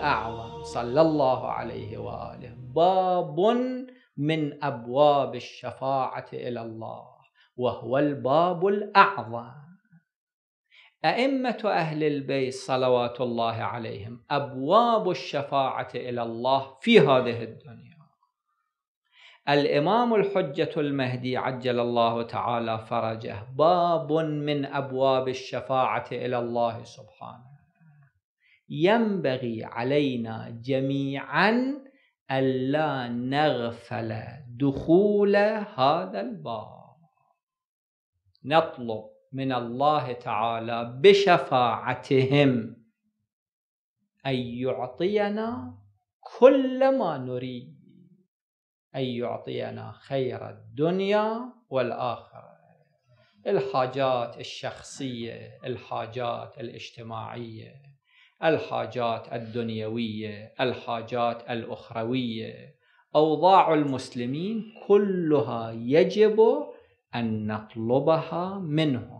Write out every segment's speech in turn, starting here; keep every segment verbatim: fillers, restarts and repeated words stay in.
الأعظم صلى الله عليه وآله باب من أبواب الشفاعة إلى الله، وهو الباب الأعظم. أئمة أهل البيت صلوات الله عليهم أبواب الشفاعة إلى الله في هذه الدنيا. الإمام الحجة المهدي عجل الله تعالى فرجه باب من أبواب الشفاعة إلى الله سبحانه. ينبغي علينا جميعا ألا نغفل دخول هذا الباب. نطلب من الله تعالى بشفاعتهم أن يعطينا كل ما نريد، أن يعطينا خير الدنيا والآخرة، الحاجات الشخصية، الحاجات الاجتماعية، الحاجات الدنيوية، الحاجات الأخروية، أوضاع المسلمين كلها يجب أن نطلبها منه.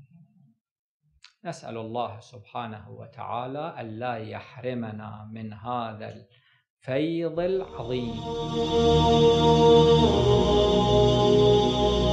نسأل الله سبحانه وتعالى ألا يحرمنا من هذا الفيض العظيم.